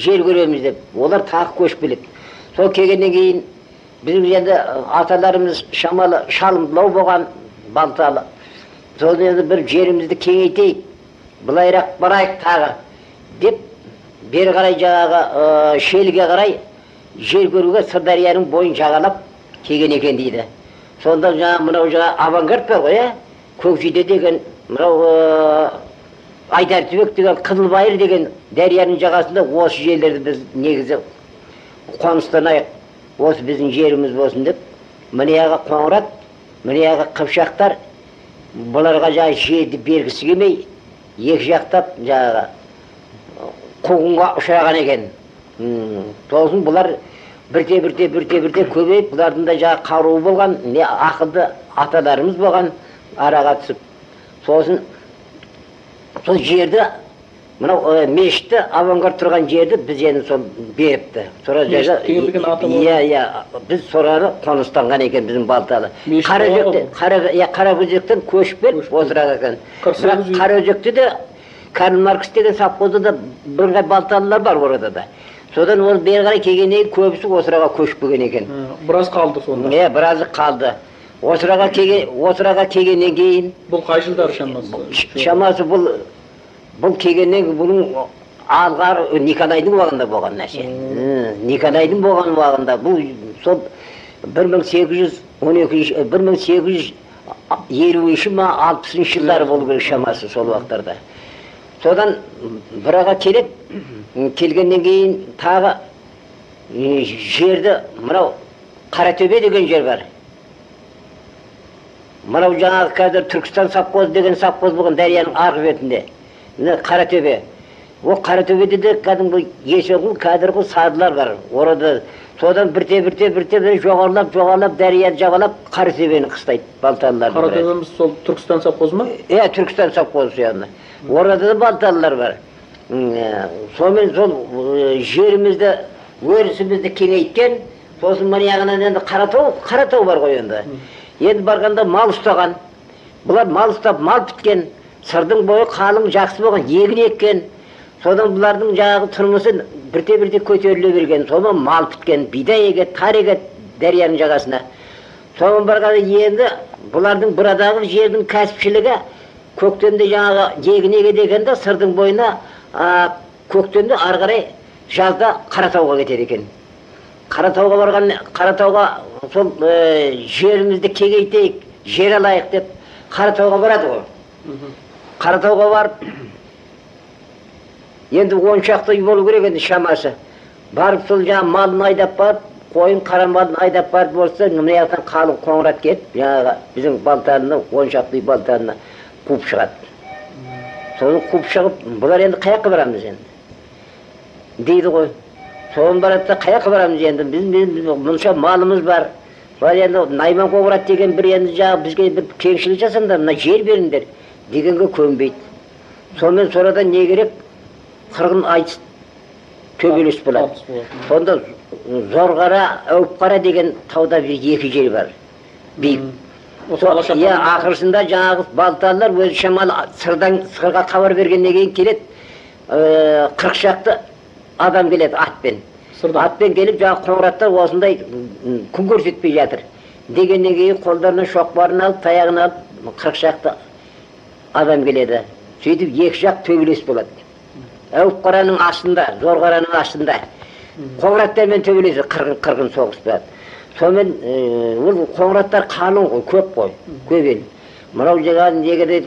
жер көреміз деп. Олар тағы көшіп келеді. Сол келгеннен кейін bizim енді аталарымыз шамалы шалымдылау болған балталы. Сол енді бір жерімізді кеңейтейік, былайрақ барайық тағы деп бері қарай жаңағы шелге қарай жер көруге Сырдарияның бойын жағалап келген екен дейді. Сонда жаңағы мынау жаңа авангард бар ғой, Көкжиде деген, мынау Айдартүбек деген, Қызылбайыр деген дарияның жағасында осы жерлерді біз негізі қоныстанайық, осы біздің жеріміз болсын деп, мынаяғы Қоңырат, мынаяғы Қыпшақтар бұларға жаңағы жерді бергісі келмей, екі жақтап жаңағы қуғынға ұшыраған екен. Сосын бұлар бірте көбейіп, бұлардың да жаңағы қаруы болған, не ақылды аталарымыз болған, араға түсіп. Сосын сол жерді, мынау мешітті, авангард тұрған жерді біз енді сол беріпті. Біз сораны қоныстанған екен біздің Балталы. Қаракөзектен көшіп беріп отырады екен. Қараөзекте де Карл Маркс деген совхозда да бірыңғай балталылар бар орада да. Содан ол бері қарай келгеннен көбісі Осыраға көшіп келген екен. Біраз қалды сонда. Біразы қалды. Осыраға келгеннен кейін. Бұл қай жылдар шамасы? Шамасы бұл келгеннен бұның алғар Николайдың уағында болған нәрсе. Николайдың болған уағында бұл сол 1850-60 жылдары болу керек шамасы сол уақыттарда. Содан бұраға келгеннен кейін тағы жерді, мынау Қаратөбе деген жер бар. Мынау жаңағы қазір Түркістан совхозы деген совхоз болған дарияның арғы бетінде. Қаратөбе. Ол Қаратөбеде де кәдімгі есоғыл, кәдіргі садылар бар. Орада содан бірте жоғарлап, дарияды жағалап Қаратөбені қыстайды балталылар. Қаратөбеміз сол Түркістан совхозы ма? Түркістан совхозы яғни. Орада да балталылар бар. Сонымен сол жерімізді, өрісімізді кеңейткен, сосын мынаяғынан енді Қаратау бар ғой енді. Енді барғанда мал ұстаған, бұлар мал ұстап, мал біткен, сырдың бойы қалың жақсы болған, егін еккен. Содан бұлардың жаңағы тұрмысы бірте көтеріле берген, содан мал біткен, бидай егет, тар егет дарияның жағасына. Содан барғанда енді бұлардың бұрадағы жердің кәсіпшілігі көктемде жаңағы егін еге дегенде сырдың бойына көктемде ары қарай жазда Қаратауға кетеді екен. Қаратауға сол жерімізді кеңейтейік, жер алайық деп Қаратауға барады ғой. Қаратауға барып, енді 10 шақты үй болу керек енді шамасы. Барып сол жаңа малын айдап барып, қойын қара малын айдап барып болса, мына жақтан қалың Қоңырат кетіп, жаңағы біздің Балталыны, 10 шақты үй Балталыны қуып шығады. Соны қуып шығып, бұлар енді қаяққа барамыз енді дейді ғой. Соны барады да қаяққа барамыз енді, біз мұнша малымыз бар. Бар енді Найман Қоңырат деген бір енді жаңағы бізге бір кеңшілік жасаңдар, мына жер беріңдер дегенге көнбейді. Сонымен сорадан не керек? Қырғын айтыс төбелес болады. Сонда Зорғара, Әупқара деген тауда екі жер бар. Биік. Ақырысында жаңағы балталылар өзі шамалы сырға хабар бергеннен кейін келеді. 40 шақты адам келеді атпен. Атпен келіп жаңағы Қоңыраттар осындай күн көрсетпей жатыр. Дегеннен кейін қолдарына шоқпарын алып, таяғын алып 40 шақты адам келеді. Сөйтіп екі жақ төбелес болады. Әупқараның астында, Зорғараның астында. Қоңыраттармен төбелесі қырғын соғыс болады. Сонымен Қоңыраттар қалың ғой, көп қой, көп ел. Мынау жаңағы неге дейді,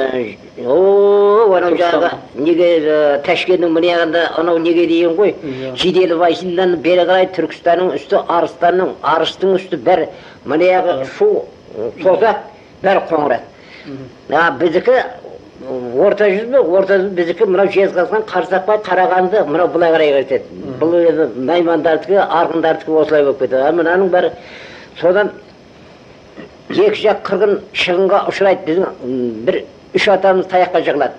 анау жаңағы неге Ташкеннің мынаяғында анау неге дейін ғой, Жиделі Байсындан бері қарай Түркістанның үсті, Арыстың үсті бәрі мынаяғы шу, созақ, бәрі Қоңырат. Біздікі орта жүз бе, біздікі мынау Жезқазған, Қарсақпай, Қарағанды, мынау бұлай қарай кетеді. Бұл Наймандардікі, Арғындардікі осылай болып кетеді. Мынаның бәрі содан екі жақ қырғын шығынға ұшырайды. Біздің бір үш атамыз таяққа жығылады.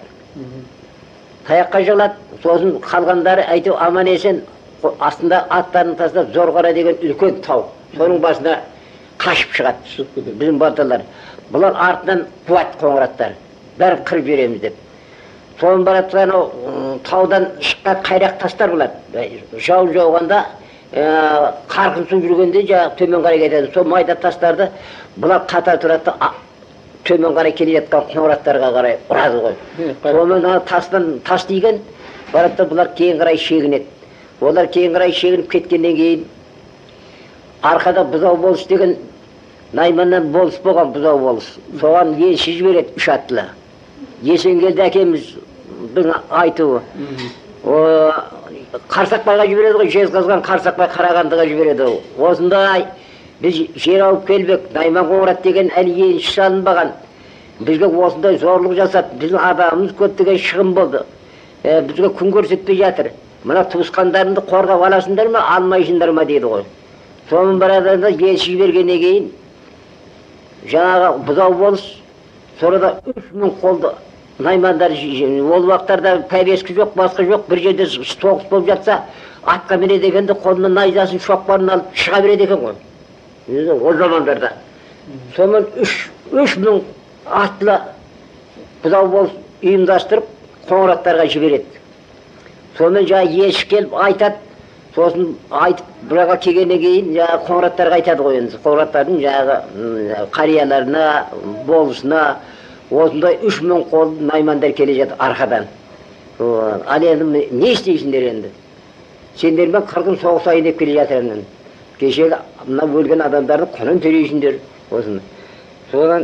Сосын қалғандары әйтеу аман есен астында аттарын тастап Зорғара деген үлкен тау. Соның басына қашып шығады біздің балталар. Бұлар артынан қуат Қоңыраттар. Бәрін қырып береміз деп. соның баратқан таудан шыққан қайрақ тастар болады. Жау жауғанда қарқын су жүргенде жаңағы төмен қарай кетеді. Сол майда тастарды бұлар қатар тұрады, төмен қарай келе жатқан қоңыраттарға қарай ұрады ғой. Сонымен тас тиген баратта бұлар кейін қарай шегінеді. Олар кейін қарай шегініп кеткеннен кейін арқада бұзау болыс деген Найманнан болыс болған бұзау болыс. Соған елші жібереді 3 аттылы. Есенгелді әкеміздің айтуы. Қарсақбайға жібереді ғой, Жезқазған Қарсақбай Қарағандыға жібереді. Осындай біз жер алып келбек, Найман Қоңырат деген әлі енші салынбаған. Бізге осындай зорлық жасап, біздің адамымыз көптеген шығын болды. Бізге күн көрсетпей жатыр. Мына туысқандарыңды қорғап аласыңдар ма, алмайсыңдар ма дейді ғой. Соның бараданда елші жібергеннен кейін жаңағы бұзау болыс, сонда 3000 қолды наймандар, ол уақыттарда пәбескі жоқ, басқа жоқ, бір жерде соғыс болып жатса, атқа мінеді екенде қолына найзасын, шоқпарын алып шыға береді екен ғой. Ол замандарда. Сонымен 3000 аттылы бұзау болыс ұйымдастырып, қоңыраттарға жібереді. Сонымен жаңа елші келіп айтады, сосын айтып бұраға келгеннен кейін жаңағы қоңыраттарға айтады ғой енді. Қоңыраттардың жаңағы қарияларына, болысына осындай 3000 қол наймандар келе жатыр арқадан. Ал енді не істейсіңдер енді? Сендермен қырғын соғысайын деп келе жатырмын. Кешегі мына өлген адамдардың құнын төлейсіңдер осыны. Содан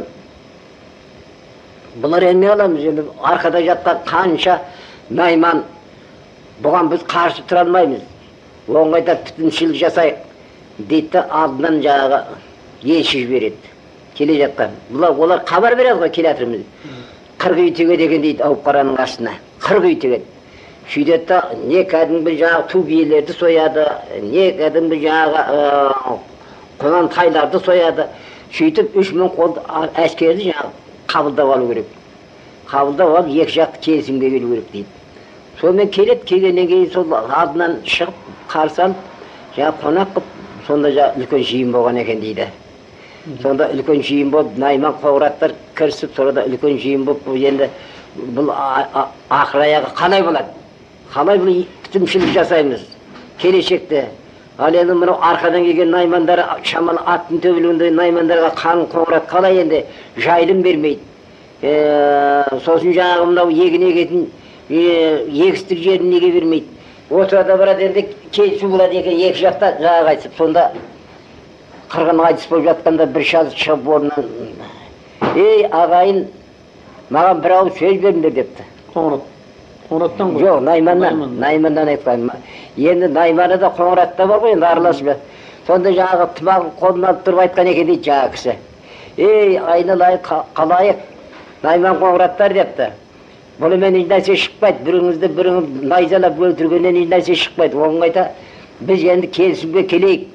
бұлар енді не аламыз енді, арқада жатқан қанша найман, бұған біз қарсы тұра алмаймыз. Оңайда түтіншілік жасайық дейді, алдынан жаңағы елші жібереді. Келе жатқан. Олар хабар береді ғой, келе жатырмыз. 40 үй тегеді екен дейді ауып қараның астына. 40 үй тегеді. Сөйтеді, не кәдімгі жаңағы ту биелерді сояды, не кәдімгі жаңағы құнан тайларды сояды. Сөйтіп 3000 қол әскерді жаңағы қабылдап алу керек. Қабылдап алып екі жақты келісімге келу керек дейді. Сонымен келеді, келгеннен кейін сол алдынан шығып, қарсы алып, жаңағы қонақ қып, сонда жаңағы үлкен жиын болған екен дейді. Сонда үлкен жиын болып, Найман Қоңыраттар кірісіп, сонда үлкен жиын болып, енді бұл ақыр аяғы қалай болады? Қалай бұл күтімшілік жасаймыз келешекте? Ал енді мынау арқадан келген наймандар, шамалы аттың төбелігінде наймандарға қан Қоңырат қалай енді жайлым бермейді. Сосын жаңағы мынау егін егетін егістік жерін неге бермейді? Отырада барады енді келісу болады екен, екі жақта жаңағы айтып, сонда қырғын айтыс болып жатқанда бір шаз шығып орнынан, ей ағайын, маған бір ауыз сөз беріңдер депті. Қоңыраттан ғой? Жоқ, Найманнан айтқан. Енді Найманы да Қоңыратта бар ғой, енді араласып. Сонда жаңағы тымағын қолына алып тұрып айтқан екен дейді жаңағы кісі. Ей айналайын қалайық, Найман Қоңыраттар депті. Бұнымен ешнәрсе шықпайды, біріңізді біріңіз найзалап өлтіргеннен ешнәрсе шықпайды. Оған айта, біз енді келісімге келейік.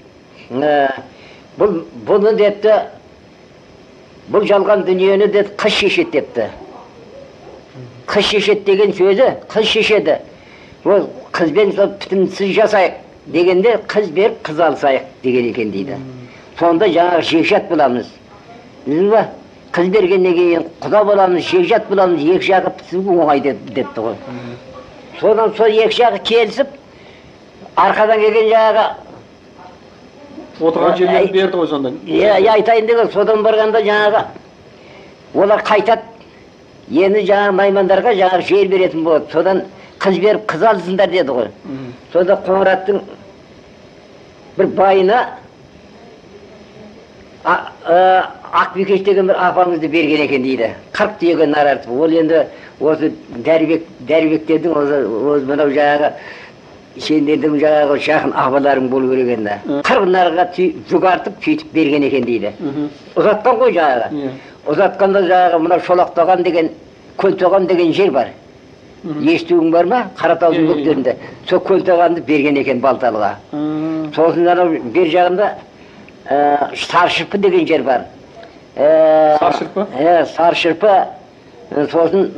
Бұны депті, бұл жалған дүниені депті, қыз шешеді депті. Қыз шешеді деген сөзі, қыз шешеді. Ол қызбен бітімсіз жасайық дегенде, қыз беріп қыз алсайық деген екен дейді. Сонда жаңағы жекжат боламыз. Білдің ба? Қыз бергеннен кейін құда боламыз, жекжат боламыз, екі жағы бітісіп оңай депті ғой. Содан сол екі жағы келісіп, арқадан келген жаңағы отырған жерлерді берді ғой сонда. Айтайын деген, содан барғанда жаңағы олар қайтады. Енді жаңағы наймандарға жаңағы жер беретін болады. Содан қыз беріп қыз алсындар деді ғой. Сонда Қоңыраттың бір байына Ақбикеш деген бір апамызды берген екен дейді. 40 түйеге нар артып. Ол енді осы дәрбектердің мынау жаңағы сендердің жаңағы жақын ағаларың болу керек енді. 40 нарға жүк артып сөйтіп берген екен дейді. Ұзатқан ғой жаңағы. Ұзатқанда жаңағы мынау Шолақтаған деген, Көлтоған деген жер бар. Естуің бар ма? Қаратаудың бөктерінде. Сол Көлтоғанды берген екен Балталыға. Сосын бер жағында Саршырпы деген жер бар. Саршырпы? Саршырпы. Сосын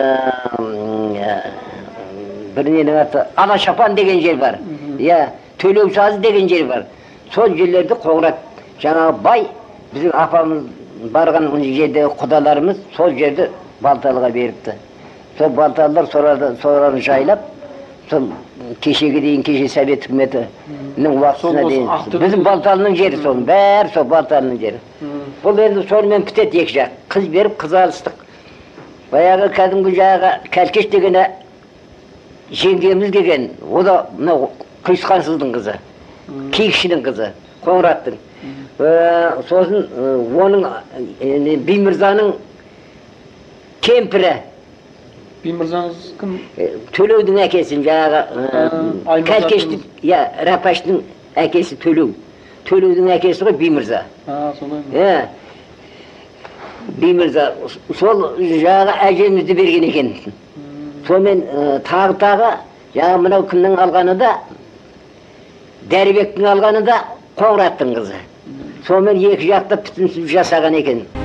біріненің аты Алашапан деген жер бар. Төлеусазы деген жер бар. Сол жерлерді Қоңырат жаңағы бай, біздің апамыз барған жердегі құдаларымыз сол жерді Балталыға беріпті. сол балталар соларын жайлап, сол кешеге дейін кеше совет үкіметінің уақытына дейін. Біздің Балталының жері сол, бәрі сол Балталының жері. Бұл енді сонымен бітеді екі жақ. Қыз беріп, қыз алыстық. Баяғы кәдімгі жағы Кәлкеш дегені жеңгеміз келген, о да мынау Құйысқансыздың қызы, Киікшінің қызы, Қоңыраттың. Сосын оның Бимырзаның кемпірі. Бимырзаңыз кім? Төлеудің әкесін, жаңағы Кәлкештің, Рапаштың әкесі Төлеу. Төлеудің әкесі ғой Бимырза. Солай ма? Бимырза, сол жаңағы әжемізді берген екен. Сонымен тағы, жаңағы мынау кімнің алғаны да, Дәрібектің алғаны да Қоңыраттың қызы. Сонымен екі жақта бүтінсіз жасаған екен.